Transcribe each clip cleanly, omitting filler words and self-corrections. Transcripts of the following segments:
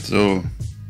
So.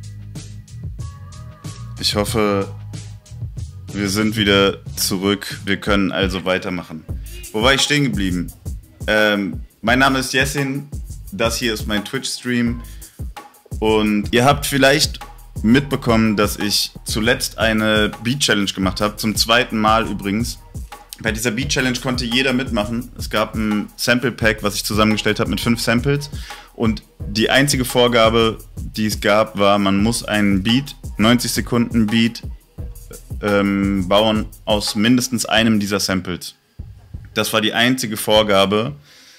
Ich hoffe, wir sind wieder zurück. Wir können also weitermachen. Wo war ich stehen geblieben? Mein Name ist Jessin. Das hier ist mein Twitch-Stream. Und ihr habt vielleicht mitbekommen, dass ich zuletzt eine Beat-Challenge gemacht habe. Zum zweiten Mal übrigens. Bei dieser Beat-Challenge konnte jeder mitmachen. Es gab ein Sample-Pack, was ich zusammengestellt habe mit 5 Samples. Und die einzige Vorgabe, die es gab, war, man muss einen Beat, 90 Sekunden Beat, bauen aus mindestens einem dieser Samples. Das war die einzige Vorgabe.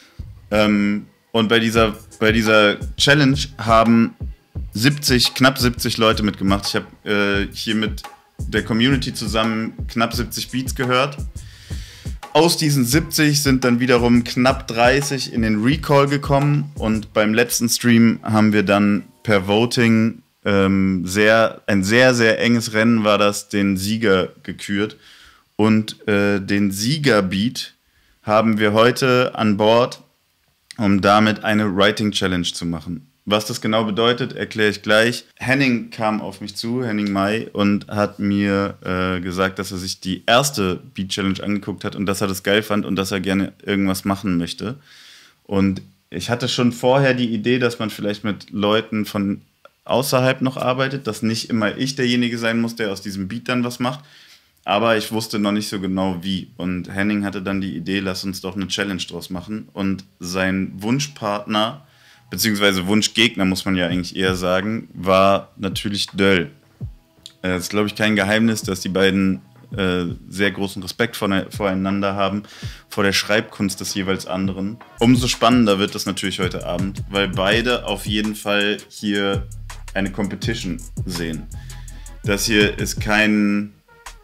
Und bei dieser Challenge haben knapp 70 Leute mitgemacht. Ich habe hier mit der Community zusammen knapp 70 Beats gehört. Aus diesen 70 sind dann wiederum knapp 30 in den Recall gekommen und beim letzten Stream haben wir dann per Voting ein sehr, sehr enges Rennen war das, den Sieger gekürt. Und den Siegerbeat haben wir heute an Bord, um damit eine Writing Challenge zu machen. Was das genau bedeutet, erkläre ich gleich. Henning kam auf mich zu, Henning Mai, und hat mir gesagt, dass er sich die erste Beat Challenge angeguckt hat und dass er das geil fand und dass er gerne irgendwas machen möchte. Und ich hatte schon vorher die Idee, dass man vielleicht mit Leuten von außerhalb noch arbeitet, dass nicht immer ich derjenige sein muss, der aus diesem Beat dann was macht. Aber ich wusste noch nicht so genau wie. Und Henning hatte dann die Idee, lass uns doch eine Challenge draus machen. Und sein Wunschpartner, beziehungsweise Wunschgegner, muss man ja eigentlich eher sagen, war natürlich Döll. Es ist, glaube ich, kein Geheimnis, dass die beiden sehr großen Respekt voreinander haben, vor der Schreibkunst des jeweils anderen. Umso spannender wird das natürlich heute Abend, weil beide auf jeden Fall hier eine Competition sehen. Das hier ist kein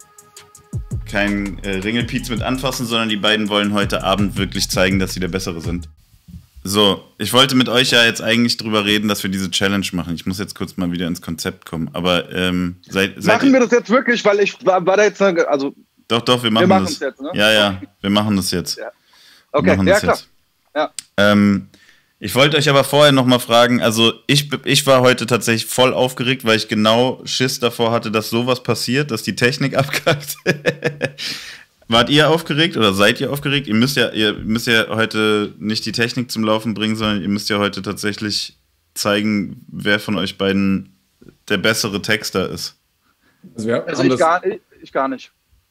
Ringelpiez mit anfassen, sondern die beiden wollen heute Abend wirklich zeigen, dass sie der Bessere sind. So, ich wollte mit euch ja jetzt eigentlich drüber reden, dass wir diese Challenge machen. Ich muss jetzt kurz mal wieder ins Konzept kommen. Aber machen wir das jetzt wirklich? Weil ich war da jetzt, also... Doch, wir machen das jetzt, ne? Ja, wir machen das jetzt. Ja. Okay, ja, klar. Ja. Ich wollte euch aber vorher noch mal fragen, also ich war heute tatsächlich voll aufgeregt, weil ich genau Schiss davor hatte, dass sowas passiert, dass die Technik abkackt. Wart ihr aufgeregt oder seid ihr aufgeregt? Ihr müsst ja heute nicht die Technik zum Laufen bringen, sondern ihr müsst ja heute tatsächlich zeigen, wer von euch beiden der bessere Texter ist. Also ich gar nicht.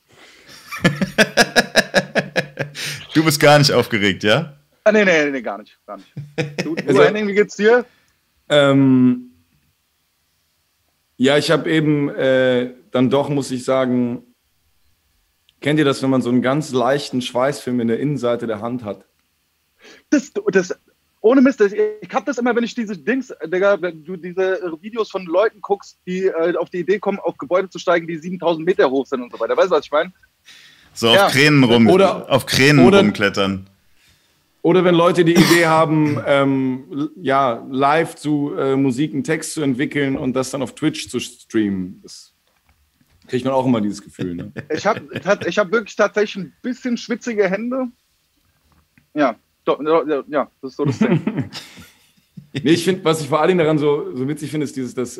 Du bist gar nicht aufgeregt, ja? Nee, gar nicht. Du Henning, wie geht's dir? Ja, ich habe eben dann doch, muss ich sagen, kennt ihr das, wenn man so einen ganz leichten Schweißfilm in der Innenseite der Hand hat? Das ohne Mist, ich hab das immer, wenn ich diese wenn du diese Videos von Leuten guckst, die auf die Idee kommen, auf Gebäude zu steigen, die 7000 Meter hoch sind und so weiter. Weißt du, was ich meine? So auf Kränen rumklettern. Oder wenn Leute die Idee haben, live zu Musik einen Text zu entwickeln und das dann auf Twitch zu streamen. Das kriegt man auch immer dieses Gefühl. Ne? Ich hab wirklich tatsächlich ein bisschen schwitzige Hände. Ja, das ist so das Ding. Nee, ich finde, was ich vor allen Dingen daran so witzig finde, ist dieses, dass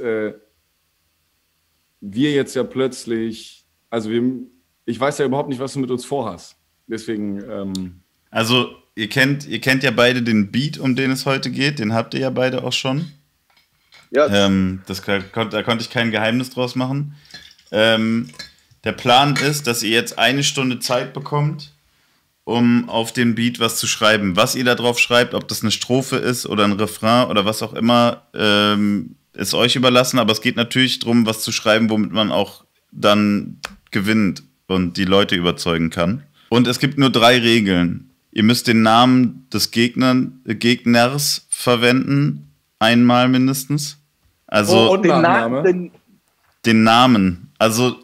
wir jetzt ja plötzlich, also ich weiß ja überhaupt nicht, was du mit uns vorhast. Deswegen. Also, ihr kennt ja beide den Beat, um den es heute geht. Den habt ihr ja beide auch schon. Ja. Da konnte ich kein Geheimnis draus machen. Der Plan ist, dass ihr jetzt 1 Stunde Zeit bekommt, um auf den Beat was zu schreiben. Was ihr da drauf schreibt, ob das eine Strophe ist oder ein Refrain oder was auch immer, ist euch überlassen. Aber es geht natürlich darum, was zu schreiben, womit man auch dann gewinnt und die Leute überzeugen kann. Und es gibt nur 3 Regeln. Ihr müsst den Namen des Gegners verwenden, einmal mindestens. Also und den Namen. Also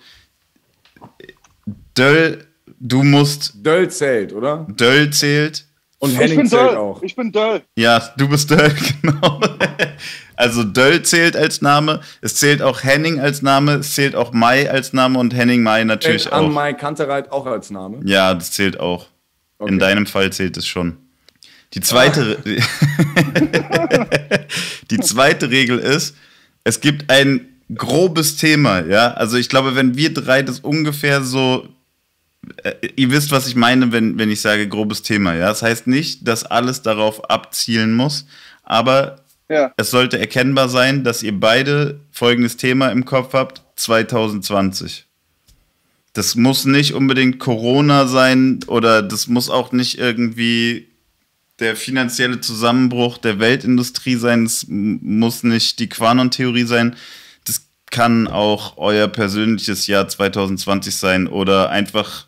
Döll, du musst... Döll zählt, oder? Döll zählt. Und Henning zählt auch. Ich bin Döll. Ja, du bist Döll, genau. Also Döll zählt als Name, es zählt auch Henning als Name, es zählt auch Mai als Name und Henning Mai natürlich auch. Mai Kantereit auch als Name? Ja, das zählt auch. Okay. In deinem Fall zählt es schon. Die zweite Regel ist, Es gibt ein grobes Thema, ja. Also ich glaube, wenn wir drei das ungefähr so, ihr wisst, was ich meine, wenn ich sage grobes Thema, ja. Das heißt nicht, dass alles darauf abzielen muss, aber es sollte erkennbar sein, dass ihr beide folgendes Thema im Kopf habt: 2020. Das muss nicht unbedingt Corona sein oder das muss auch nicht irgendwie der finanzielle Zusammenbruch der Weltindustrie sein, es muss nicht die Quanon-Theorie sein, das kann auch euer persönliches Jahr 2020 sein oder einfach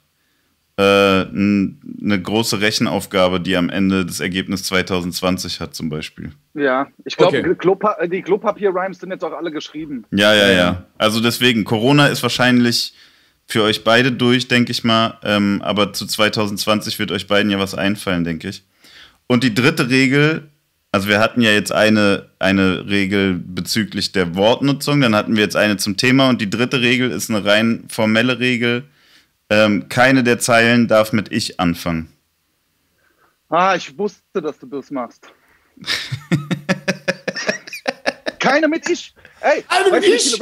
eine große Rechenaufgabe, die am Ende das Ergebnis 2020 hat zum Beispiel. Ja, ich glaube, die Klopapier-Rhymes sind jetzt auch alle geschrieben. Ja. Also deswegen, Corona ist wahrscheinlich für euch beide durch, denke ich mal, aber zu 2020 wird euch beiden ja was einfallen, denke ich. Und die dritte Regel, also wir hatten ja jetzt eine Regel bezüglich der Wortnutzung, dann hatten wir jetzt eine zum Thema und die dritte Regel ist eine rein formelle Regel. Keine der Zeilen darf mit ich anfangen. Ah, ich wusste, dass du das machst. Keine mit ich. Ey, weißt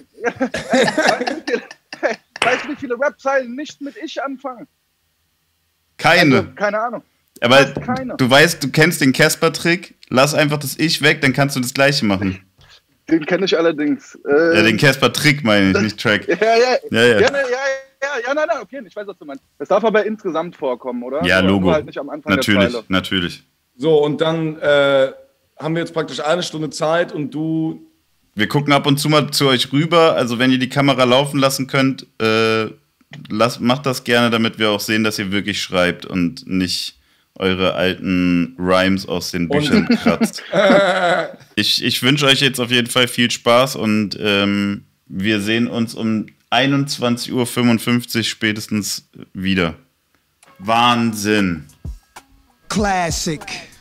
du, wie viele Rap-Zeilen nicht mit ich anfangen? Keine. Also, keine Ahnung. Aber du weißt, du kennst den Casper-Trick. Lass einfach das Ich weg, dann kannst du das Gleiche machen. Den kenne ich allerdings. Ja, den Casper-Trick meine ich, nicht Track. Nein, okay, ich weiß, was du meinst. Es darf aber insgesamt vorkommen, oder? Ja, Logo. Halt nicht am Anfang der Zeile. Natürlich. So, und dann haben wir jetzt praktisch eine Stunde Zeit und du... Wir gucken ab und zu mal zu euch rüber. Also wenn ihr die Kamera laufen lassen könnt, macht das gerne, damit wir auch sehen, dass ihr wirklich schreibt und nicht eure alten Rhymes aus den Büchern kratzt. Ich wünsche euch jetzt auf jeden Fall viel Spaß und wir sehen uns um 21:55 Uhr spätestens wieder. Wahnsinn. Classic.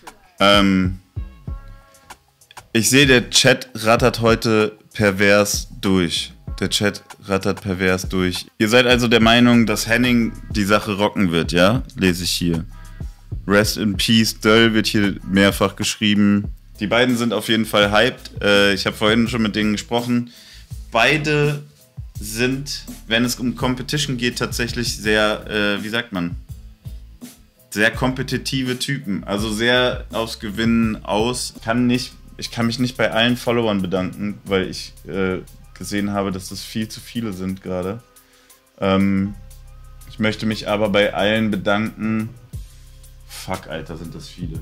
Ich sehe, der Chat rattert heute pervers durch. Ihr seid also der Meinung, dass Henning die Sache rocken wird, ja? Lese ich hier. Rest in Peace, Döll wird hier mehrfach geschrieben. Die beiden sind auf jeden Fall hyped. Ich habe vorhin schon mit denen gesprochen. Beide sind, wenn es um Competition geht, tatsächlich sehr, wie sagt man? Sehr kompetitive Typen. Also sehr aufs Gewinnen aus. Ich kann mich nicht bei allen Followern bedanken, weil ich gesehen habe, dass das viel zu viele sind gerade. Ich möchte mich aber bei allen bedanken. Fuck, Alter, sind das viele.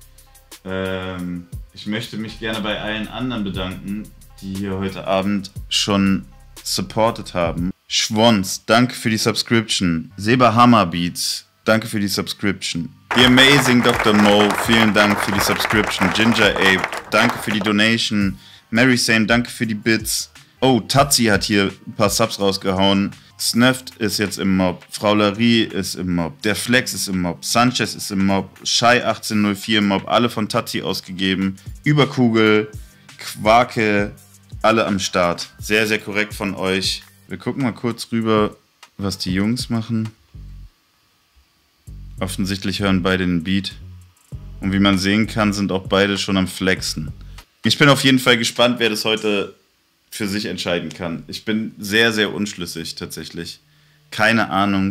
Ich möchte mich gerne bei allen anderen bedanken, die hier heute Abend schon supported haben. Schwons, danke für die Subscription. Seba Hammerbeats, danke für die Subscription. The Amazing Dr. Mo, vielen Dank für die Subscription. Ginger Ape, danke für die Donation. Mary Same, danke für die Bits. Oh, Tatzi hat hier ein paar Subs rausgehauen. Sneft ist jetzt im Mob. Frau Larie ist im Mob. Der Flex ist im Mob. Sanchez ist im Mob. Shai 1804 im Mob. Alle von Tatzi ausgegeben. Überkugel, Quake, alle am Start. Sehr, sehr korrekt von euch. Wir gucken mal kurz rüber, was die Jungs machen. Offensichtlich hören beide den Beat. Und wie man sehen kann, sind auch beide schon am Flexen. Ich bin auf jeden Fall gespannt, wer das heute für sich entscheiden kann. Ich bin sehr, sehr unschlüssig tatsächlich. Keine Ahnung.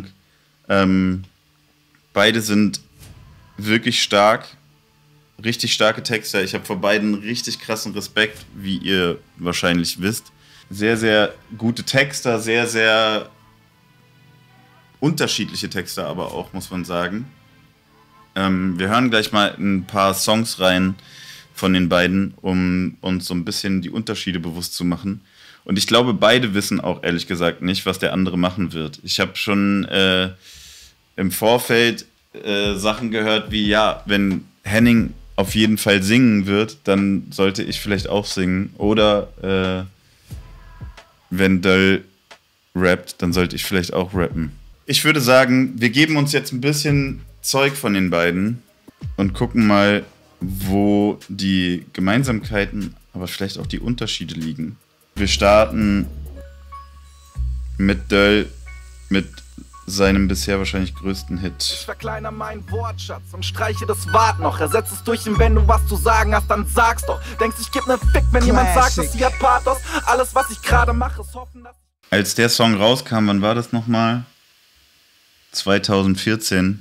Beide sind wirklich stark. Richtig starke Texter. Ich habe vor beiden richtig krassen Respekt, wie ihr wahrscheinlich wisst. Sehr, sehr gute Texter, sehr, sehr unterschiedliche Texte aber auch, muss man sagen. Wir hören gleich mal ein paar Songs rein von den beiden, um uns so ein bisschen die Unterschiede bewusst zu machen. Und ich glaube, beide wissen auch ehrlich gesagt nicht, was der andere machen wird. Ich habe schon im Vorfeld Sachen gehört wie, ja, wenn Henning auf jeden Fall singen wird, dann sollte ich vielleicht auch singen. Oder wenn Döll rappt, dann sollte ich vielleicht auch rappen. Ich würde sagen, wir geben uns jetzt ein bisschen Zeug von den beiden und gucken mal, wo die Gemeinsamkeiten, aber vielleicht auch die Unterschiede liegen. Wir starten mit Döll mit seinem bisher wahrscheinlich größten Hit. Ich verkleiner meinen Wortschatz und streiche das Wort noch. Ersetz es durch ihn, wenn du was zu sagen hast, dann sag's doch. Denkst, ich geb ne Fick, wenn jemand sagt, dass sie hat Pathos. Alles, was ich gerade mache, ist hoffen, dass... Als der Song rauskam, wann war das nochmal? 2014.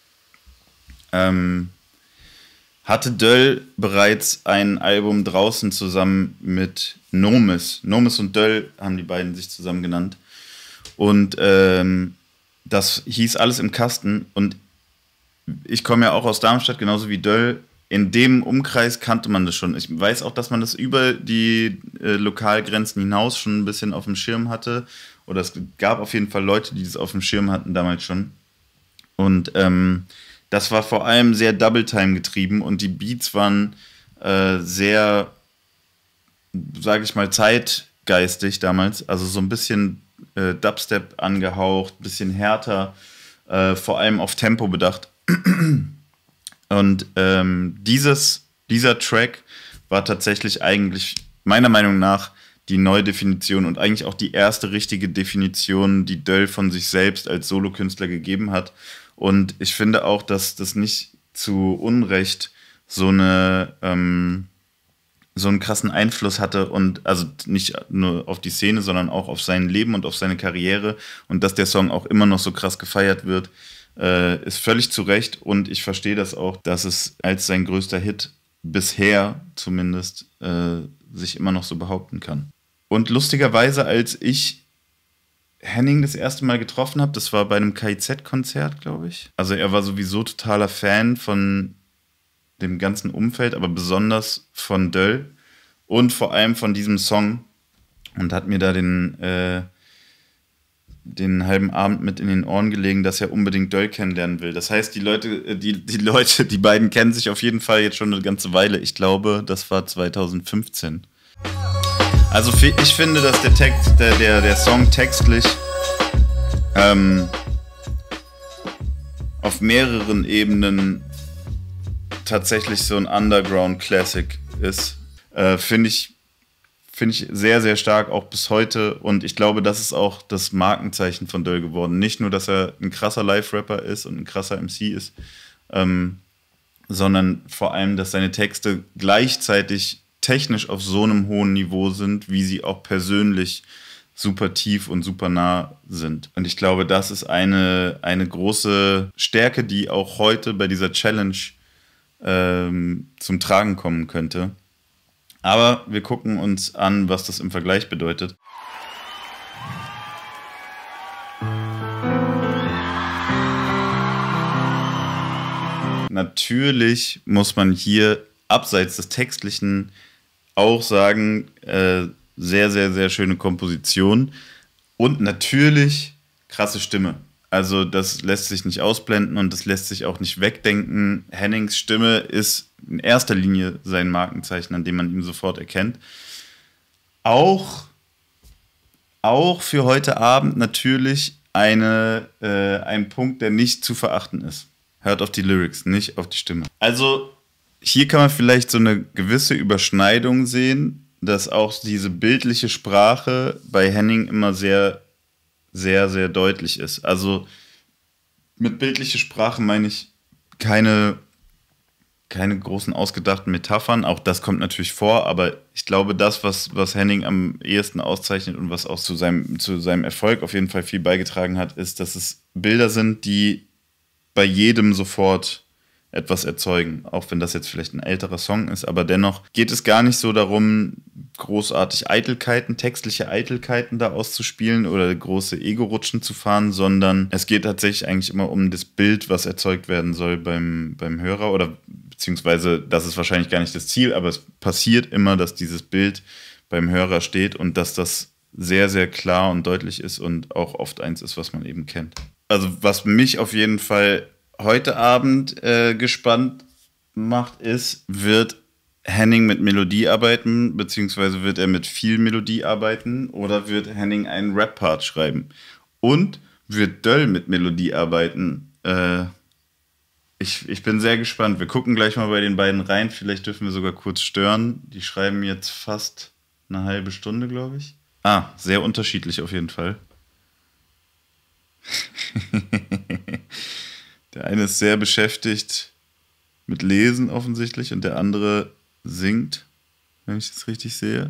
Hatte Döll bereits ein Album draußen zusammen mit Nomis. Nomis und Döll haben die beiden sich zusammen genannt. Und das hieß Alles im Kasten. Und ich komme ja auch aus Darmstadt, genauso wie Döll. In dem Umkreis kannte man das schon. Ich weiß auch, dass man das über die Lokalgrenzen hinaus schon ein bisschen auf dem Schirm hatte. Oder es gab auf jeden Fall Leute, die das auf dem Schirm hatten damals schon. Und das war vor allem sehr Double-Time getrieben und die Beats waren sehr, sage ich mal, zeitgeistig damals. Also so ein bisschen Dubstep angehaucht, ein bisschen härter, vor allem auf Tempo bedacht. Und dieser Track war tatsächlich eigentlich meiner Meinung nach die Neudefinition und eigentlich auch die erste richtige Definition, die Döll von sich selbst als Solokünstler gegeben hat. Und ich finde auch, dass das nicht zu Unrecht so einen krassen Einfluss hatte und also nicht nur auf die Szene, sondern auch auf sein Leben und auf seine Karriere und dass der Song auch immer noch so krass gefeiert wird, ist völlig zu Recht und ich verstehe das auch, dass es als sein größter Hit bisher zumindest sich immer noch so behaupten kann. Und lustigerweise, als ich Henning das erste Mal getroffen habe, das war bei einem KIZ-Konzert, glaube ich. Also er war sowieso totaler Fan von dem ganzen Umfeld, aber besonders von Döll und vor allem von diesem Song und hat mir da den halben Abend mit in den Ohren gelegen, dass er unbedingt Döll kennenlernen will. Das heißt, die beiden kennen sich auf jeden Fall jetzt schon eine ganze Weile. Ich glaube, das war 2015. Also ich finde, dass der Song textlich auf mehreren Ebenen tatsächlich so ein Underground-Classic ist. Finde ich sehr, sehr stark, auch bis heute. Und ich glaube, das ist auch das Markenzeichen von Döll geworden. Nicht nur, dass er ein krasser Live-Rapper ist und ein krasser MC ist, sondern vor allem, dass seine Texte gleichzeitig technisch auf so einem hohen Niveau sind, wie sie auch persönlich super tief und super nah sind. Und ich glaube, das ist eine große Stärke, die auch heute bei dieser Challenge zum Tragen kommen könnte. Aber wir gucken uns an, was das im Vergleich bedeutet. Natürlich muss man hier abseits des Textlichen auch sagen, sehr, sehr, sehr schöne Komposition und natürlich krasse Stimme. Also das lässt sich nicht ausblenden und das lässt sich auch nicht wegdenken. Hennings Stimme ist in erster Linie sein Markenzeichen, an dem man ihn sofort erkennt. Auch für heute Abend natürlich ein Punkt, der nicht zu verachten ist. Hört auf die Lyrics, nicht auf die Stimme. Also hier kann man vielleicht so eine gewisse Überschneidung sehen, dass auch diese bildliche Sprache bei Henning immer sehr, sehr, sehr deutlich ist. Also mit bildlicher Sprache meine ich keine großen ausgedachten Metaphern. Auch das kommt natürlich vor, aber ich glaube, das, was Henning am ehesten auszeichnet und was auch zu seinem Erfolg auf jeden Fall viel beigetragen hat, ist, dass es Bilder sind, die bei jedem sofort etwas erzeugen, auch wenn das jetzt vielleicht ein älterer Song ist, aber dennoch geht es gar nicht so darum, großartig textliche Eitelkeiten da auszuspielen oder große Ego-Rutschen zu fahren, sondern es geht tatsächlich eigentlich immer um das Bild, was erzeugt werden soll beim Hörer oder beziehungsweise das ist wahrscheinlich gar nicht das Ziel, aber es passiert immer, dass dieses Bild beim Hörer steht und dass das sehr, sehr klar und deutlich ist und auch oft eins ist, was man eben kennt. Also was mich auf jeden Fall heute Abend gespannt macht, ist, wird Henning mit Melodie arbeiten, beziehungsweise wird er mit viel Melodie arbeiten oder wird Henning einen Rap-Part schreiben? Und wird Döll mit Melodie arbeiten? Ich bin sehr gespannt. Wir gucken gleich mal bei den beiden rein. Vielleicht dürfen wir sogar kurz stören. Die schreiben jetzt fast eine halbe Stunde, glaube ich. Sehr unterschiedlich auf jeden Fall. Der eine ist sehr beschäftigt mit Lesen offensichtlich und der andere singt, wenn ich das richtig sehe.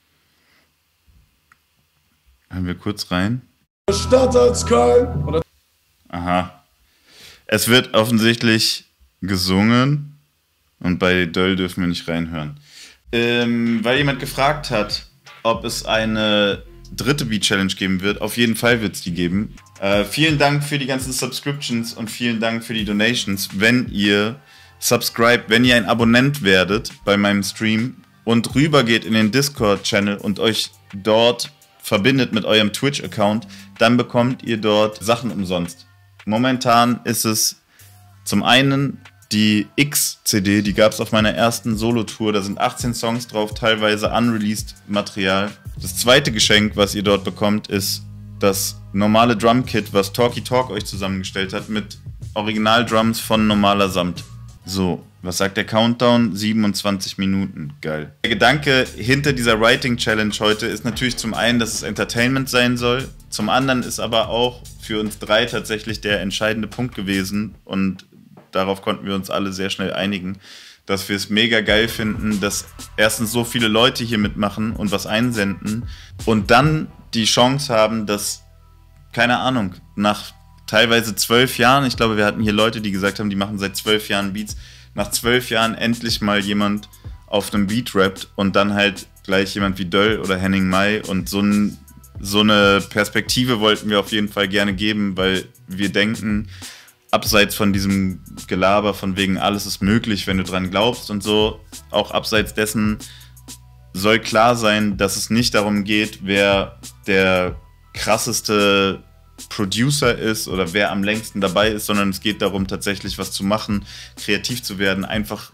Hören wir kurz rein. Stadt als Köln. Oder Aha. Es wird offensichtlich gesungen und bei Döll dürfen wir nicht reinhören. Weil jemand gefragt hat, ob es eine dritte Beat Challenge geben wird. Auf jeden Fall wird es die geben. Vielen Dank für die ganzen Subscriptions und vielen Dank für die Donations. Wenn ihr wenn ihr ein Abonnent werdet bei meinem Stream und rübergeht in den Discord-Channel und euch dort verbindet mit eurem Twitch-Account, dann bekommt ihr dort Sachen umsonst. Momentan ist es zum einen die X-CD, die gab es auf meiner ersten Solo-Tour. Da sind 18 Songs drauf, teilweise unreleased Material. Das zweite Geschenk, was ihr dort bekommt, ist das normale Drum-Kit, was Talky Talk euch zusammengestellt hat, mit Original-Drums von normaler Samt. So, was sagt der Countdown? 27 Minuten. Geil. Der Gedanke hinter dieser Writing Challenge heute ist natürlich zum einen, dass es Entertainment sein soll. Zum anderen ist aber auch für uns drei tatsächlich der entscheidende Punkt gewesen und darauf konnten wir uns alle sehr schnell einigen, dass wir es mega geil finden, dass erstens so viele Leute hier mitmachen und was einsenden und dann die Chance haben, dass, keine Ahnung, nach teilweise 12 Jahren, ich glaube, wir hatten hier Leute, die gesagt haben, die machen seit 12 Jahren Beats, nach 12 Jahren endlich mal jemand auf einem Beat rappt und dann halt gleich jemand wie Döll oder Henning Mai und so eine Perspektive wollten wir auf jeden Fall gerne geben, weil wir denken, abseits von diesem Gelaber von wegen alles ist möglich, wenn du dran glaubst und so, auch abseits dessen soll klar sein, dass es nicht darum geht, wer der krasseste Producer ist oder wer am längsten dabei ist, sondern es geht darum, tatsächlich was zu machen, kreativ zu werden, einfach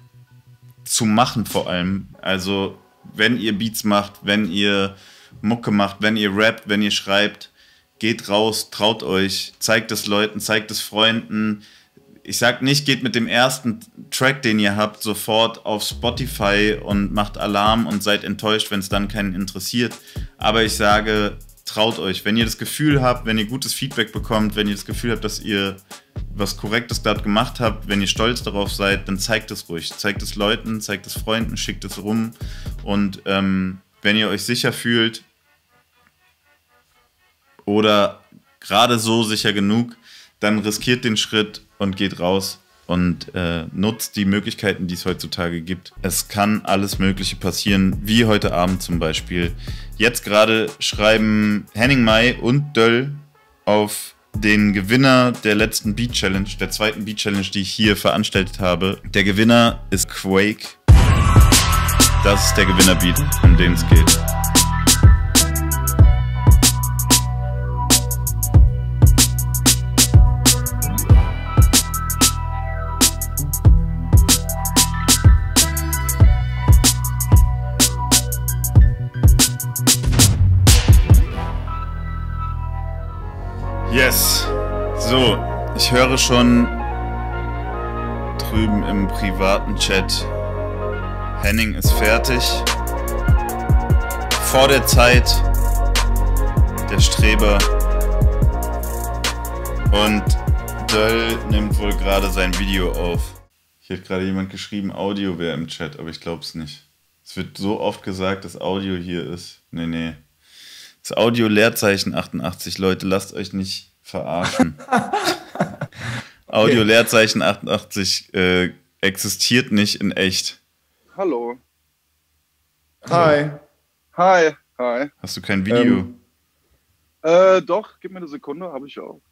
zu machen vor allem. Also, wenn ihr Beats macht, wenn ihr Mucke macht, wenn ihr rappt, wenn ihr schreibt, geht raus, traut euch, zeigt es Leuten, zeigt es Freunden. Ich sag nicht, geht mit dem ersten Track, den ihr habt, sofort auf Spotify und macht Alarm und seid enttäuscht, wenn es dann keinen interessiert. Aber ich sage, traut euch. Wenn ihr das Gefühl habt, wenn ihr gutes Feedback bekommt, wenn ihr das Gefühl habt, dass ihr was Korrektes dort gemacht habt, wenn ihr stolz darauf seid, dann zeigt es ruhig. Zeigt es Leuten, zeigt es Freunden, schickt es rum. Und wenn ihr euch sicher fühlt oder gerade so sicher genug, dann riskiert den Schritt und geht raus und nutzt die Möglichkeiten, die es heutzutage gibt. Es kann alles Mögliche passieren, wie heute Abend zum Beispiel. Jetzt gerade schreiben Henning Mai und Döll auf den Gewinner der letzten Beat Challenge, der zweiten Beat Challenge, die ich hier veranstaltet habe. Der Gewinner ist Quake. Das ist der Gewinnerbeat, um den es geht. Yes. So, ich höre schon drüben im privaten Chat, Henning ist fertig. Vor der Zeit, der Streber. Und Döll nimmt wohl gerade sein Video auf. Hier hat gerade jemand geschrieben, Audio wäre im Chat, aber ich glaube es nicht. Es wird so oft gesagt, dass Audio hier ist. Nee. Das Audio Leerzeichen 88, Leute, lasst euch nicht verarschen. Audio Leerzeichen 88 existiert nicht in echt. Hallo. Hi. Hi. Hast du kein Video? Doch, gib mir eine Sekunde, habe ich auch.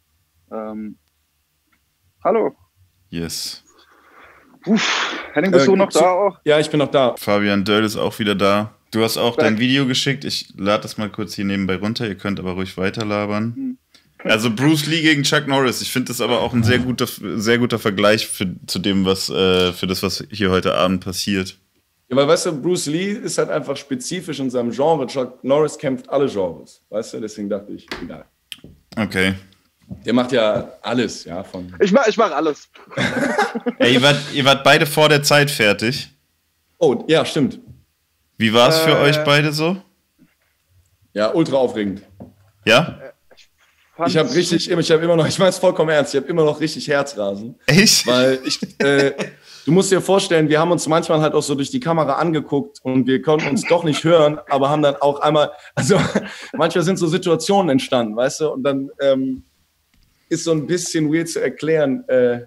Hallo. Yes. Henning, bist du noch da auch? Ja, ich bin noch da. Fabian Döll ist auch wieder da. Du hast auch dein Video geschickt. Ich lade das mal kurz hier nebenbei runter. Ihr könnt aber ruhig weiterlabern. Also Bruce Lee gegen Chuck Norris. Ich finde das aber auch ein sehr guter Vergleich zu dem, was hier heute Abend passiert. Ja, weil weißt du, Bruce Lee ist halt einfach spezifisch in seinem Genre. Chuck Norris kämpft alle Genres. Weißt du, deswegen dachte ich, egal. Okay. Der macht ja alles, ja. Ich mach alles. Ey, ihr wart beide vor der Zeit fertig. Oh, ja, stimmt. Wie war es für euch beide so? Ja, ultra aufregend. Ja? Ich habe immer noch, ich meine es vollkommen ernst, ich habe immer noch richtig Herzrasen. Echt? Weil du musst dir vorstellen, wir haben uns manchmal halt auch so durch die Kamera angeguckt und wir konnten uns doch nicht hören, aber haben dann auch einmal, also manchmal sind so Situationen entstanden, weißt du, und dann ist so ein bisschen weird zu erklären.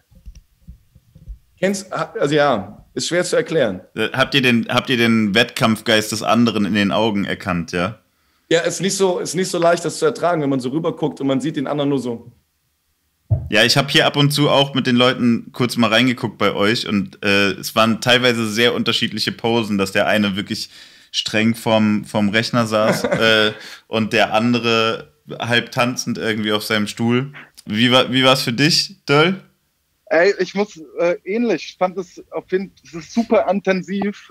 Ist schwer zu erklären. Habt ihr den Wettkampfgeist des anderen in den Augen erkannt, ja? Ja, ist nicht so leicht, das zu ertragen, wenn man so rüberguckt und man sieht den anderen nur so. Ja, ich habe hier ab und zu auch mit den Leuten kurz mal reingeguckt bei euch und es waren teilweise sehr unterschiedliche Posen, dass der eine wirklich streng vom Rechner saß und der andere halb tanzend irgendwie auf seinem Stuhl. Wie war's für dich, Döll? Ey, ich muss ähnlich. Ich fand es es ist super intensiv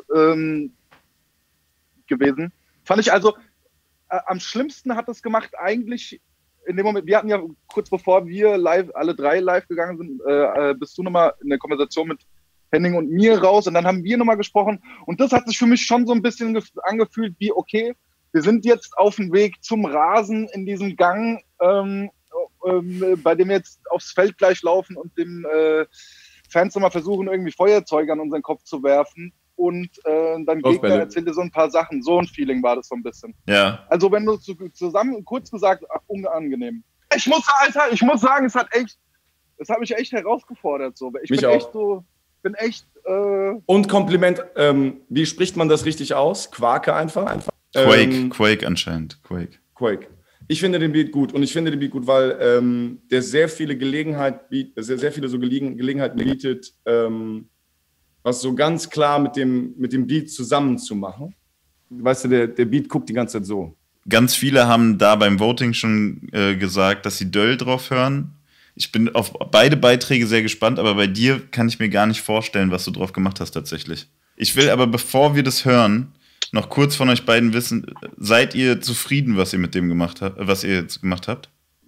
gewesen. Fand ich also am schlimmsten hat es gemacht eigentlich in dem Moment, wir hatten ja kurz bevor wir alle drei live gegangen sind, bist du nochmal in der Konversation mit Henning und mir raus und dann haben wir nochmal gesprochen und das hat sich für mich schon so ein bisschen angefühlt wie, okay, wir sind jetzt auf dem Weg zum Rasen in diesem Gang, bei dem wir jetzt aufs Feld gleich laufen und dem Fans nochmal versuchen, irgendwie Feuerzeuge an unseren Kopf zu werfen. Und dann Gegner erzählt dir so ein paar Sachen. So ein Feeling war das so ein bisschen. Ja. Also wenn du zusammen, kurz gesagt, unangenehm. Ich muss sagen, es hat mich echt herausgefordert. So. Ich mich bin auch. Und Kompliment, wie spricht man das richtig aus? Quake einfach? Quake anscheinend. Quake. Ich finde den Beat gut und ich finde den Beat gut, weil der sehr viele Gelegenheiten bietet, was so ganz klar mit dem Beat zusammen zu machen. Weißt du, der Beat guckt die ganze Zeit so. Ganz viele haben da beim Voting schon gesagt, dass sie Döll drauf hören. Ich bin auf beide Beiträge sehr gespannt, aber bei dir kann ich mir gar nicht vorstellen, was du drauf gemacht hast tatsächlich. Ich will aber, bevor wir das hören, noch kurz von euch beiden wissen, seid ihr zufrieden, was ihr mit dem gemacht habt, was ihr jetzt gemacht habt?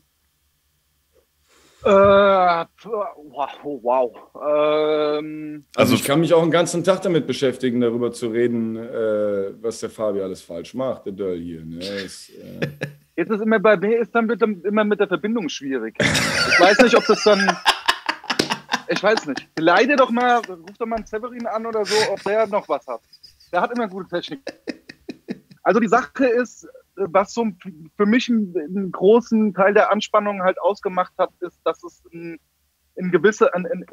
Wow. Also ich kann mich auch einen ganzen Tag damit beschäftigen, darüber zu reden, was der Fabi alles falsch macht, der Döll hier. Ne? Jetzt ist immer bei mir immer mit der Verbindung schwierig. Ich weiß nicht, ob das dann. Ich weiß nicht. Leide doch mal, ruf doch mal einen Severin an oder so, ob der noch was hat. Der hat immer gute Technik. Also die Sache ist, was so für mich einen großen Teil der Anspannung halt ausgemacht hat, ist, dass es in gewisser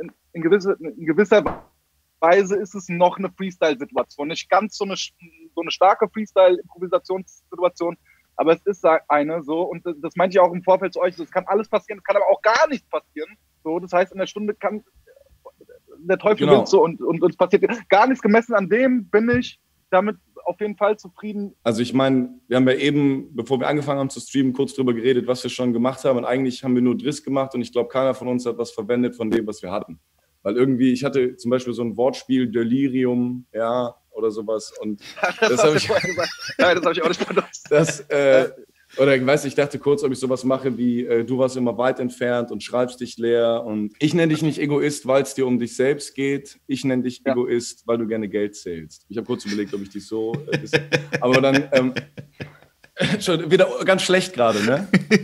Weise ist es noch eine Freestyle-Situation. Nicht ganz so eine starke Freestyle-Improvisationssituation, aber es ist eine so. Und das meinte ich auch im Vorfeld zu euch. Es kann alles passieren, es kann aber auch gar nichts passieren. So, das heißt, in der Stunde kann der Teufel will so und es passiert gar nichts. Gemessen an dem bin ich damit auf jeden Fall zufrieden. Also ich meine, wir haben ja eben, bevor wir angefangen haben zu streamen, kurz drüber geredet, was wir schon gemacht haben. Und eigentlich haben wir nur Driss gemacht und ich glaube, keiner von uns hat was verwendet von dem, was wir hatten. Weil irgendwie, ich hatte zum Beispiel so ein Wortspiel, Delirium, ja, oder sowas. Und das habe ich auch nicht benutzt. Oder ich weiß, ich dachte kurz, ob ich sowas mache wie, du warst immer weit entfernt und schreibst dich leer. Und ich nenne dich nicht Egoist, weil es dir um dich selbst geht. Ich nenne dich Egoist, weil du gerne Geld zählst. Ich habe kurz überlegt, ob ich dich so... aber dann... schon wieder ganz schlecht gerade, ne?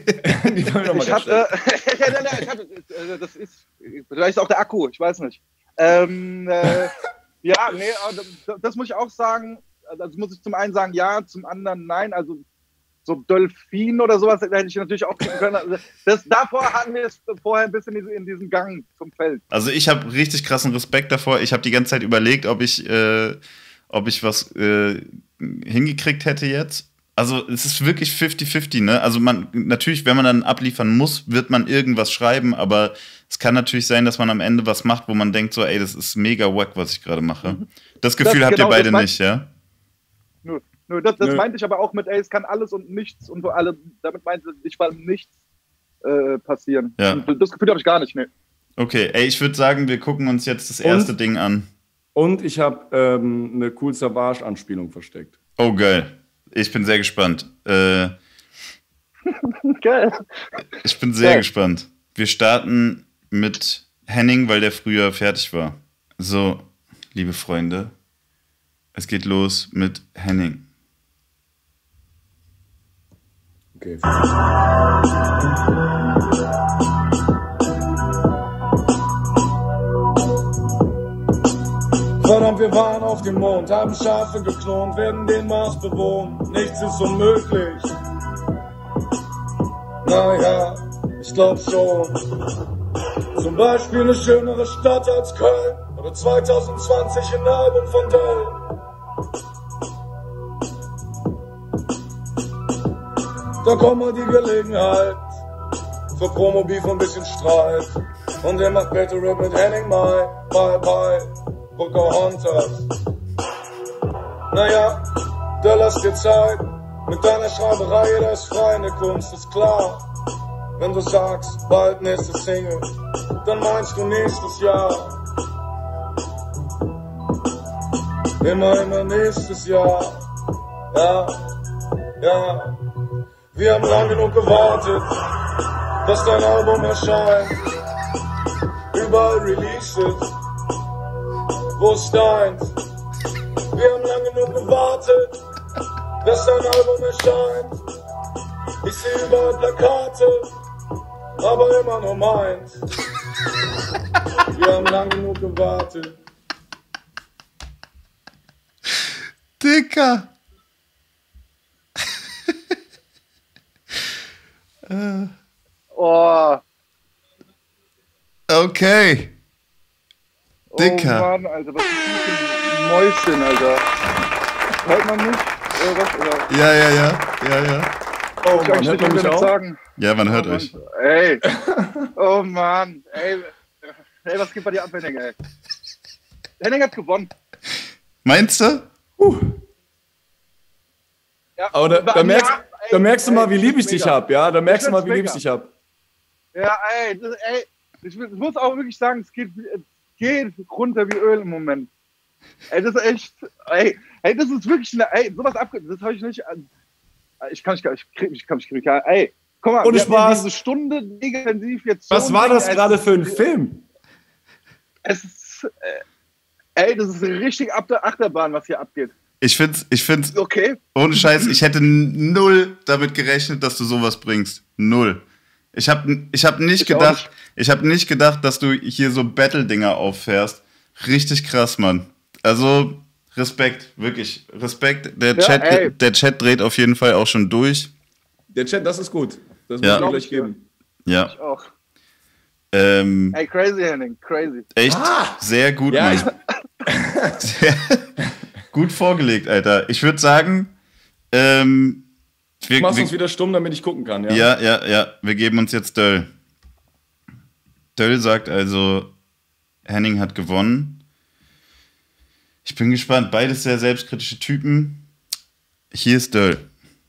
Das ist vielleicht auch der Akku, ich weiß nicht. Das muss ich auch sagen. Also muss ich zum einen sagen, ja, zum anderen nein. Also so Delfin oder sowas hätte ich natürlich auch kriegen können. Also davor hatten wir es vorher ein bisschen in diesem Gang zum Feld. Also ich habe richtig krassen Respekt davor. Ich habe die ganze Zeit überlegt, ob ich was hingekriegt hätte jetzt. Also es ist wirklich 50-50, ne? Also natürlich, wenn man dann abliefern muss, wird man irgendwas schreiben, aber es kann natürlich sein, dass man am Ende was macht, wo man denkt so, ey, das ist mega wack, was ich gerade mache. Das Gefühl habt ihr beide nicht, ja? Nö, das meinte ich aber auch mit, ey, es kann alles und nichts und so alle, damit meinte ich, vor allem nichts passieren. Ja. Und das Gefühl habe ich gar nicht, ne. Okay, ey, ich würde sagen, wir gucken uns jetzt das erste Ding an. Und ich habe eine Cool Savage-Anspielung versteckt. Oh, geil. Ich bin sehr gespannt. Geil. Ich bin sehr gespannt. Wir starten mit Henning, weil der früher fertig war. So, liebe Freunde, es geht los mit Henning. Okay. Verdammt, wir waren auf dem Mond, haben Schafe geklont, werden den Mars bewohnen. Nichts ist unmöglich. Naja, ich glaub schon. Zum Beispiel eine schönere Stadt als Köln. Oder 2020 ein Album von Dell. Da kommt mal die Gelegenheit für Promo-Beef und ein bisschen Streit. Und der macht Battle Rap mit Henning Mai. Bye bye, Pocahontas. Naja, da lass dir Zeit. Mit deiner Schreiberei, das ist freie Kunst, ist klar. Wenn du sagst, bald nächste Single, dann meinst du nächstes Jahr. Immer nächstes Jahr. Ja, ja. Wir haben lang genug gewartet, dass dein Album erscheint. Überall Releases. Wo ist deins? Wir haben lang genug gewartet, dass dein Album erscheint. Ich sehe überall Plakate, aber immer nur meins. Wir haben lang genug gewartet. Dicker. Oh. Okay. Dicker. Oh Mann, Alter, was ist das für ein Mäuschen, Alter? Hört man mich? Oder was? Oder? Ja. Oh, man hört man mich auch? Sagen. Ja, man hört Oh, Mann. euch. Ey. Oh Mann. Ey, was geht bei dir ab, Henning, ey? Henning hat gewonnen. Meinst du? Ja, Aber da merkst du mal, wie lieb ich dich mega. hab, ja? Da merkst du mal, wie lieb ich mega. dich hab. Ja, ey, ich muss auch wirklich sagen, es geht runter wie Öl im Moment. Ey, das ist echt, ey, das ist wirklich sowas das habe ich nicht, ich kann mich kriegen, ey, guck mal, Ohne Spaß. Diese Stunde intensiv jetzt. Was war das gerade für ein Film? Es ist, das ist richtig Achterbahn, was hier abgeht. Ich find's, Okay. ohne Scheiß, ich hätte null damit gerechnet, dass du sowas bringst. Null. Ich hab nicht gedacht, dass du hier so Battle-Dinger auffährst. Richtig krass, Mann. Also, Respekt, wirklich. Respekt. Der Chat dreht auf jeden Fall auch schon durch. Der Chat, das ist gut. Das muss Ja. ich dir gleich geben. Ja. Ich auch. Ey, crazy, Henning, crazy. Echt sehr gut, Ja, Mann. Sehr gut vorgelegt, Alter. Ich würde sagen, Du machst uns wieder stumm, damit ich gucken kann, ja? Ja. Wir geben uns jetzt Döll. Döll sagt also, Henning hat gewonnen. Ich bin gespannt. Beides sehr selbstkritische Typen. Hier ist Döll.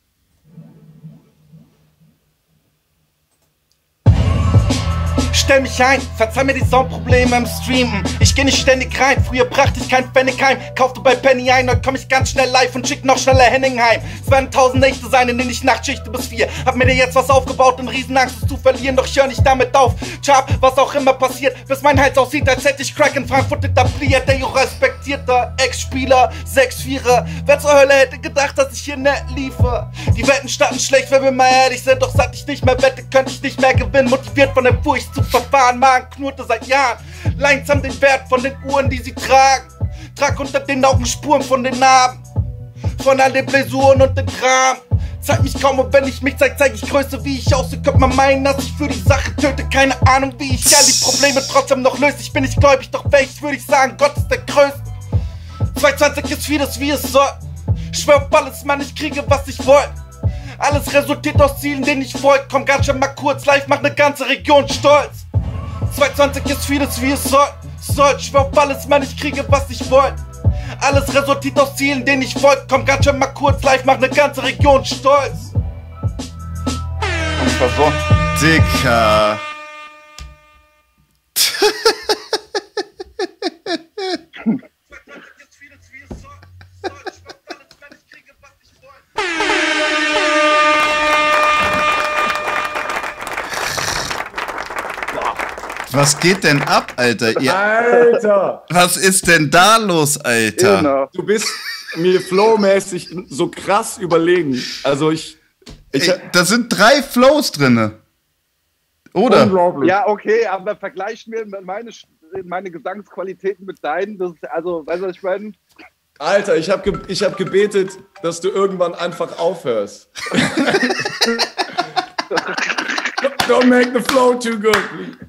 Stell mich ein, verzeih mir die Soundprobleme im Streamen. Ich geh nicht ständig rein, früher brachte ich kein Pfennig heim. Kaufte bei Penny ein, heute komm ich ganz schnell live und schick noch schneller Henning heim. Es werden 1000 Nächte sein, in denen ich Nachtschichte bis 4. Hab mir dir jetzt was aufgebaut, in Riesenangst es zu verlieren, doch ich hör nicht damit auf. Chap, was auch immer passiert, bis mein Hals aussieht, als hätte ich Crack in Frankfurt etabliert. Der respektierter Ex-Spieler, 6-4er. Wer zur Hölle hätte gedacht, dass ich hier nett liefer? Die Wetten standen schlecht, wenn wir mal ehrlich sind, doch seit ich nicht mehr wette, könnte ich nicht mehr gewinnen. Motiviert von der Furcht zu verfahren, Magen knurrte seit Jahren. Lines haben den Wert von den Uhren, die sie tragen. Trag unter den Augen Spuren von den Narben, von all den Blessuren und dem Kram. Zeig mich kaum und wenn ich mich zeig ich Größe, wie ich aussehe. Könnte man meinen, dass ich für die Sache töte. Keine Ahnung, wie ich all die Probleme trotzdem noch löse. Ich bin nicht gläubig, doch welches würde ich sagen, Gott ist der Größte. 220 ist vieles, wie es soll. Schwör auf alles, Mann, ich kriege, was ich wollte. Alles resultiert aus Zielen, denen ich folge. Komm ganz schön mal kurz live, mach ne ganze Region stolz. 220 ist vieles, wie es soll. Schwör auf alles, Mann, ich kriege, was ich wollte. Alles resultiert aus Zielen, denen ich folge. Komm ganz schön mal kurz live, mach ne ganze Region stolz. Das war so. Dicker. Was geht denn ab, Alter? Alter! Was ist denn da los, Alter? Genau. Du bist mir flowmäßig so krass überlegen. Also Da sind 3 Flows drinne. Oder? Unglaublich. Ja, okay, aber vergleichen wir meine Gesangsqualitäten mit deinen. Das ist, also, weißt du, was ich meine? Alter, ich hab gebetet, dass du irgendwann einfach aufhörst. Don't make the flow too good.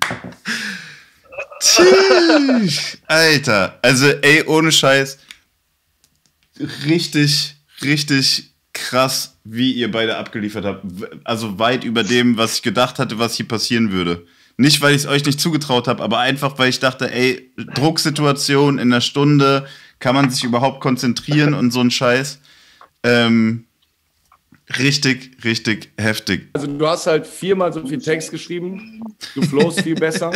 Tschüss. Alter, also ey, ohne Scheiß, richtig krass, wie ihr beide abgeliefert habt. Also weit über dem, was ich gedacht hatte, was hier passieren würde. Nicht, weil ich es euch nicht zugetraut habe, aber einfach, weil ich dachte, ey, Drucksituation in einer Stunde, kann man sich überhaupt konzentrieren und so ein Scheiß. Richtig heftig. Also du hast halt 4-mal so viel Text geschrieben, du flowst viel besser.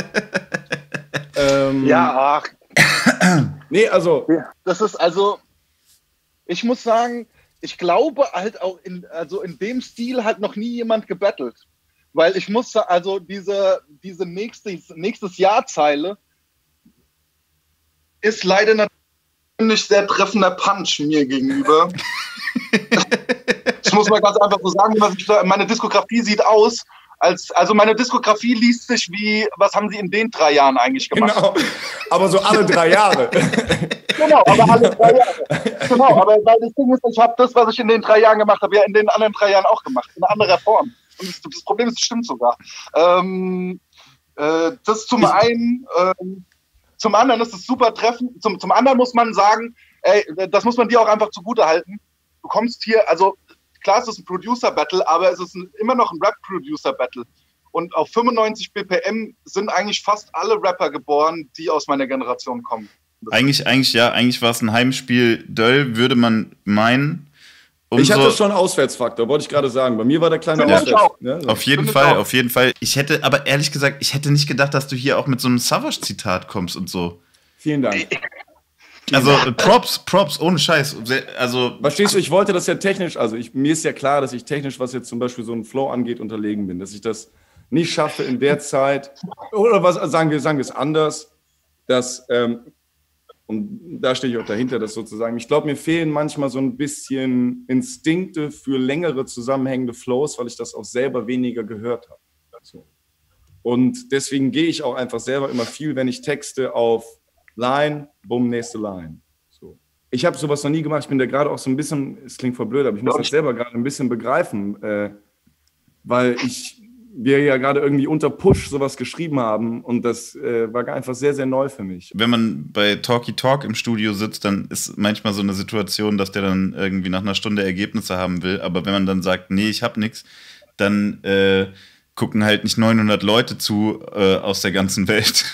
Ja, ach. Nee, also... Das ist also, ich muss sagen, ich glaube halt auch in dem Stil hat noch nie jemand gebettelt. Weil ich musste, also diese nächstes Jahr-Zeile ist leider natürlich sehr treffender Punch mir gegenüber. Ich muss mal ganz einfach so sagen, meine Diskografie sieht aus, also meine Diskografie liest sich wie, was haben sie in den 3 Jahren eigentlich gemacht? Genau, aber so alle 3 Jahre. Genau, aber alle 3 Jahre. Genau, aber weil das Ding ist, ich habe das, was ich in den 3 Jahren gemacht habe, ja in den anderen 3 Jahren auch gemacht, in anderer Form. Und das Problem ist, es stimmt sogar. Das zum einen. Zum anderen ist es super treffend. Zum anderen muss man sagen, ey, das muss man dir auch einfach zugute halten. Du kommst hier, also klar, es ist ein Producer-Battle, aber es ist immer noch ein Rap-Producer-Battle. Und auf 95 BPM sind eigentlich fast alle Rapper geboren, die aus meiner Generation kommen. Eigentlich war es ein Heimspiel. Döll, würde man meinen. Ich hatte schon einen Auswärtsfaktor, wollte ich gerade sagen. Bei mir war der kleine Auswärts. Ja, so. Auf jeden Fall. Ich hätte, aber ehrlich gesagt, ich hätte nicht gedacht, dass du hier auch mit so einem Savage-Zitat kommst und so. Vielen Dank. Also Props, ohne Scheiß. Also, verstehst du, ich wollte das ja technisch, also mir ist ja klar, dass ich technisch, was jetzt zum Beispiel so einen Flow angeht, unterlegen bin. Dass ich das nicht schaffe in der Zeit, oder was sagen wir es anders, dass, und da stehe ich auch dahinter, das sozusagen, ich glaube, mir fehlen manchmal so ein bisschen Instinkte für längere zusammenhängende Flows, weil ich das auch selber weniger gehört habe. So. Und deswegen gehe ich auch einfach selber immer viel, wenn ich texte, auf Line, bumm, nächste Line. So. Ich habe sowas noch nie gemacht, ich bin da gerade auch so ein bisschen, es klingt voll blöd, aber ich muss das selber gerade ein bisschen begreifen, weil wir ja gerade irgendwie unter Push sowas geschrieben haben und das war einfach sehr, sehr neu für mich. Wenn man bei Talky Talk im Studio sitzt, dann ist manchmal so eine Situation, dass der dann irgendwie nach einer Stunde Ergebnisse haben will, aber wenn man dann sagt, nee, ich hab nix, dann gucken halt nicht 900 Leute zu aus der ganzen Welt.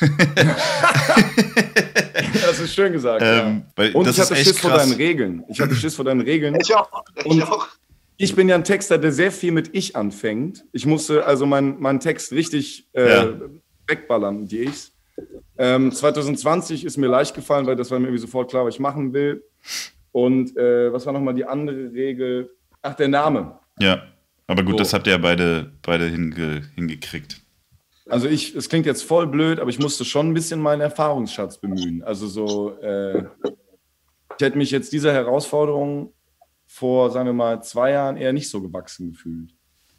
Das ist schön gesagt, ja. Und ich hatte Schiss vor deinen Regeln. Ich auch. Ich bin ja ein Texter, der sehr viel mit Ich anfängt. Ich musste also meinen Text richtig wegballern, die Ichs. 2020 ist mir leicht gefallen, weil das war mir irgendwie sofort klar, was ich machen will. Und was war nochmal die andere Regel? Ach, der Name. Ja, aber gut, so. Das habt ihr ja beide hingekriegt. Also es klingt jetzt voll blöd, aber ich musste schon ein bisschen meinen Erfahrungsschatz bemühen. Also so, ich hätte mich jetzt dieser Herausforderung vor, sagen wir mal, 2 Jahren eher nicht so gewachsen gefühlt.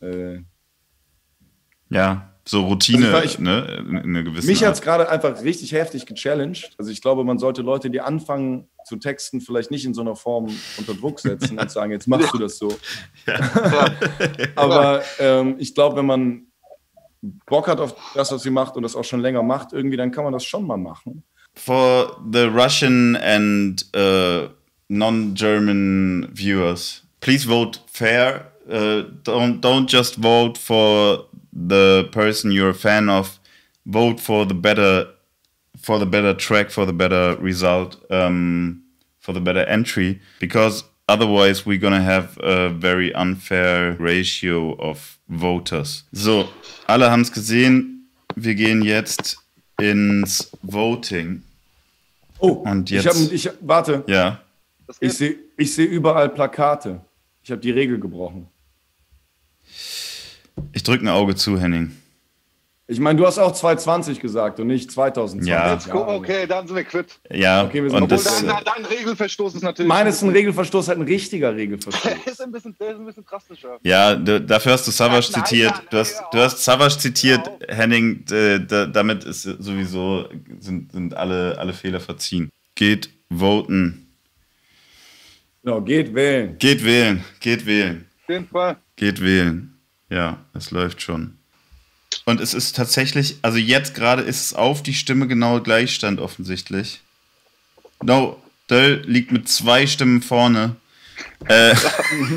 Ja, so Routine, also ne? In einer gewissen mich hat es Art. gerade einfach richtig heftig gechallenged. Also ich glaube, man sollte Leute, die anfangen zu texten, vielleicht nicht in so einer Form unter Druck setzen und sagen, jetzt machst du das so. Ja. Aber ich glaube, wenn man Bock hat auf das, was sie macht und das auch schon länger macht, irgendwie, dann kann man das schon mal machen. For the Russian and non-German viewers, please vote fair. Don't just vote for the person you're a fan of. Vote for the better track, for the better result, for the better entry. Because otherwise we're gonna have a very unfair ratio of voters. So, alle haben es gesehen. Wir gehen jetzt ins Voting. Oh, und jetzt. Warte. Ja. Ich seh überall Plakate. Ich habe die Regel gebrochen. Ich drücke ein Auge zu, Henning. Ich meine, du hast auch 2020 gesagt und nicht 2020. Ja. Okay, dann sind wir quitt. Ja, Okay, wir sind- und Obwohl das, dein Regelverstoß ist natürlich. Meines ist ein Regelverstoß, halt ein richtiger Regelverstoß. Der ist ein bisschen drastischer. ja, dafür hast du Savage Nein, zitiert. nein, Du hast Savage zitiert, Ja. Henning, damit ist sowieso, sind alle Fehler verziehen. Geht voten. Genau, geht wählen. Geht wählen. Geht wählen. Auf jeden Fall. Geht wählen. Ja, es läuft schon. Und es ist tatsächlich, also jetzt gerade ist es auf die Stimme genau Gleichstand offensichtlich. No, Döll liegt mit 2 Stimmen vorne. Was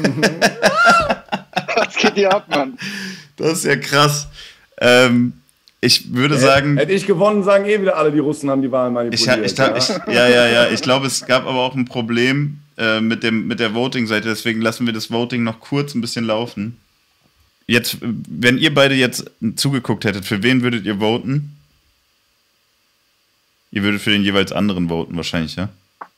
geht hier ab, Mann? Das ist ja krass. Ich würde sagen, Hätte ich gewonnen, sagen eh wieder alle, die Russen haben die Wahlen manipuliert. ja. Ich glaube, es gab aber auch ein Problem mit der Voting-Seite. Deswegen lassen wir das Voting noch kurz ein bisschen laufen. Jetzt, wenn ihr beide jetzt zugeguckt hättet, für wen würdet ihr voten? Ihr würdet für den jeweils anderen voten wahrscheinlich, ja?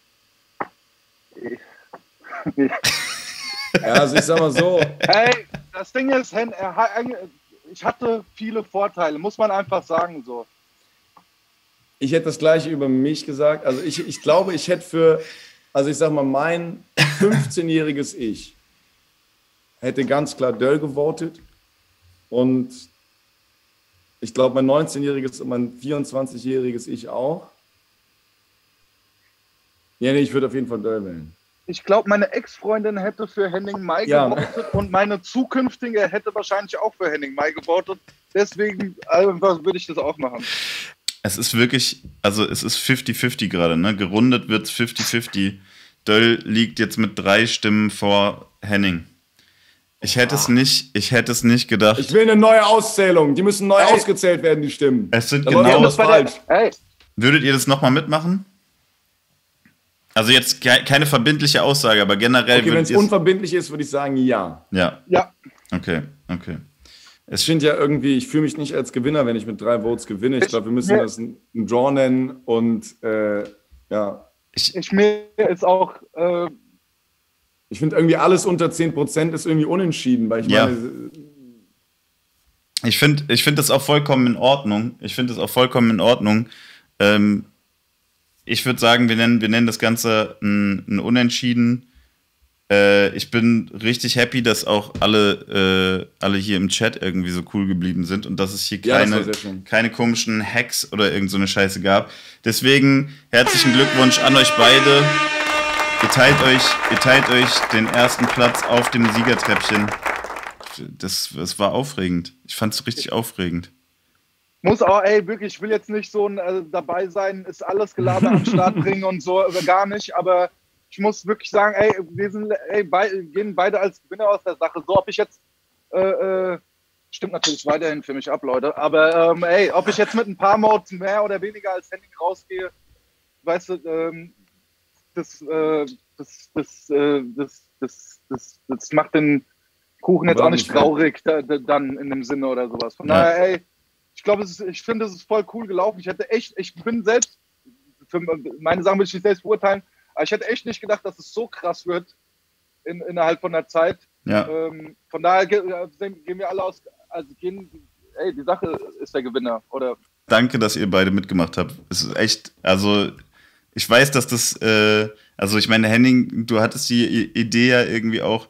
Ja, also ich sag mal so, Hey, das Ding ist, ich hatte viele Vorteile, muss man einfach sagen so. ich hätte das gleiche über mich gesagt. Also ich glaube, ich hätte also ich sag mal, mein 15-jähriges Ich hätte ganz klar Döll gewotet. Und ich glaube, mein 19-jähriges und mein 24-jähriges Ich auch. Ja, nee, ich würde auf jeden Fall Döll wählen. Ich glaube, meine Ex-Freundin hätte für Henning Mai Ja. gewotet und meine zukünftige hätte wahrscheinlich auch für Henning Mai gewotet. Deswegen würde ich das auch machen. Es ist wirklich, also es ist 50-50 gerade, ne? Gerundet wird es 50-50. Döll liegt jetzt mit 3 Stimmen vor Henning. Ich hätte es nicht gedacht. Ich will eine neue Auszählung. Die müssen neu ausgezählt werden, die Stimmen. Es sind Da läuft genau. was falsch. Hey, Würdet ihr das nochmal mitmachen? Also jetzt keine verbindliche Aussage, aber generell Okay, wenn würdet es ihr unverbindlich ist, würde ich sagen, ja. Ja, ja, okay. Ich finde ja irgendwie, ich fühle mich nicht als Gewinner, wenn ich mit 3 Votes gewinne. Ich glaube, wir müssen das ein Draw nennen und ja. ich mir ist auch, Ich finde irgendwie alles unter 10% ist irgendwie unentschieden, weil ich Ja. meine, Ich finde das auch vollkommen in Ordnung. Ich würde sagen, wir nennen das Ganze ein Unentschieden. Ich bin richtig happy, dass auch alle hier im Chat irgendwie so cool geblieben sind und dass es hier Ja, das war sehr schön. keine komischen Hacks oder irgend so eine Scheiße gab. Deswegen herzlichen Glückwunsch an euch beide. Ihr teilt euch den ersten Platz auf dem Siegertreppchen. Das war aufregend. Ich fand es richtig aufregend. muss auch, wirklich, ich will jetzt nicht so ein dabei sein, ist alles Gelaber am Start bringen und so, gar nicht, aber ich muss wirklich sagen, wir gehen beide als Gewinner aus der Sache. So, ob ich jetzt, stimmt natürlich weiterhin für mich ab, Leute, aber ob ich jetzt mit ein paar Modes mehr oder weniger als Henning rausgehe, weißt du, das macht den Kuchen jetzt auch nicht traurig dann in dem Sinne oder sowas. Von daher, ich finde, es ist voll cool gelaufen. Ich bin selbst, für meine Sachen will ich nicht selbst beurteilen, aber ich hätte echt nicht gedacht, dass es so krass wird innerhalb von der Zeit. Ja. Von daher gehen wir alle die Sache ist der Gewinner, oder? Danke, dass ihr beide mitgemacht habt. Es ist echt, also ich weiß, dass das, also ich meine, Henning, du hattest die Idee ja irgendwie auch,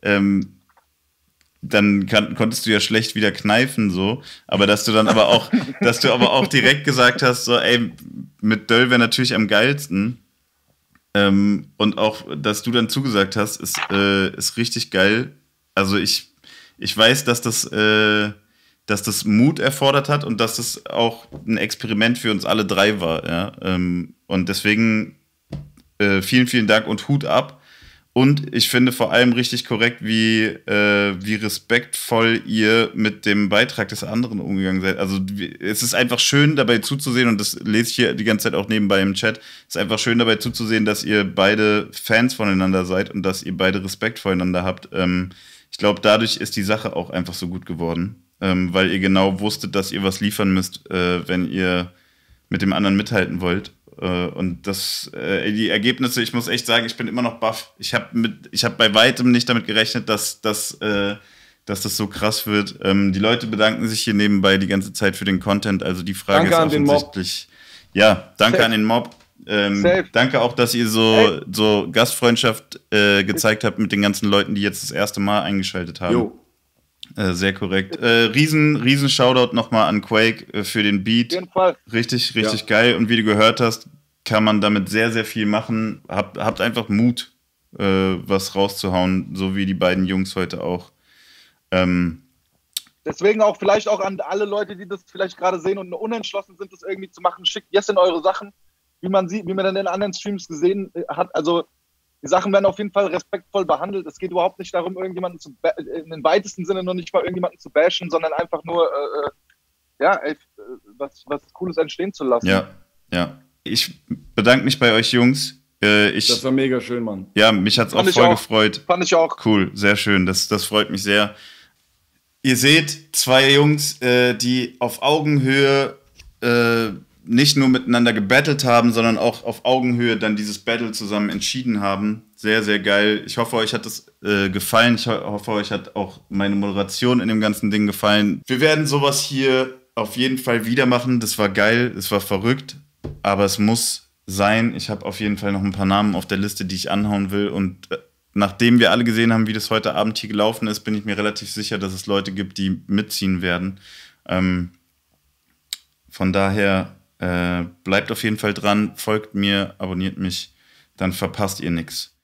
dann konntest du ja schlecht wieder kneifen, so, aber dass du aber auch direkt gesagt hast, so, ey, mit Döll wäre natürlich am geilsten. Und auch, dass du dann zugesagt hast, ist richtig geil. Also ich weiß, dass das Mut erfordert hat und dass das auch ein Experiment für uns alle 3 war. Ja? Und deswegen vielen, vielen Dank und Hut ab. Und ich finde vor allem richtig korrekt, wie respektvoll ihr mit dem Beitrag des anderen umgegangen seid. Also es ist einfach schön dabei zuzusehen, und das lese ich hier die ganze Zeit auch nebenbei im Chat, es ist einfach schön dabei zuzusehen, dass ihr beide Fans voneinander seid und dass ihr beide Respekt voreinander habt. Ich glaube, dadurch ist die Sache auch einfach so gut geworden, weil ihr genau wusstet, dass ihr was liefern müsst, wenn ihr mit dem anderen mithalten wollt. Und die Ergebnisse, ich muss echt sagen, ich bin immer noch baff. Ich hab bei weitem nicht damit gerechnet, dass dass das so krass wird. Die Leute bedanken sich hier nebenbei die ganze Zeit für den Content. Also die Frage Danke ist an den Mob. offensichtlich. Ja, danke Safe. an den Mob. Safe. Danke auch, dass ihr so Gastfreundschaft gezeigt habt mit den ganzen Leuten, die jetzt das erste Mal eingeschaltet haben. Jo. Sehr korrekt. Riesen Shoutout nochmal an Quake für den Beat. Auf jeden Fall. Richtig geil. Und wie du gehört hast, kann man damit sehr, sehr viel machen. Habt einfach Mut, was rauszuhauen, so wie die beiden Jungs heute auch. Deswegen auch vielleicht auch an alle Leute, die das vielleicht gerade sehen und unentschlossen sind, das irgendwie zu machen. Schickt jetzt in eure Sachen, wie man dann in anderen Streams gesehen hat. Also die Sachen werden auf jeden Fall respektvoll behandelt. Es geht überhaupt nicht darum, irgendjemanden in den weitesten Sinne noch nicht mal irgendjemanden zu bashen, sondern einfach nur was Cooles entstehen zu lassen. Ja. Ich bedanke mich bei euch Jungs. Das war mega schön, Mann. Ja, mich hat's auch voll gefreut. Fand ich auch. Cool, sehr schön. Das freut mich sehr. Ihr seht zwei Jungs, die auf Augenhöhe nicht nur miteinander gebattelt haben, sondern auch auf Augenhöhe dann dieses Battle zusammen entschieden haben. Sehr, sehr geil. Ich hoffe, euch hat es gefallen. Ich hoffe, euch hat auch meine Moderation in dem ganzen Ding gefallen. Wir werden sowas hier auf jeden Fall wieder machen. Das war geil, es war verrückt, aber es muss sein. Ich habe auf jeden Fall noch ein paar Namen auf der Liste, die ich anhauen will. Und nachdem wir alle gesehen haben, wie das heute Abend hier gelaufen ist, bin ich mir relativ sicher, dass es Leute gibt, die mitziehen werden. Von daher bleibt auf jeden Fall dran, folgt mir, abonniert mich, dann verpasst ihr nichts.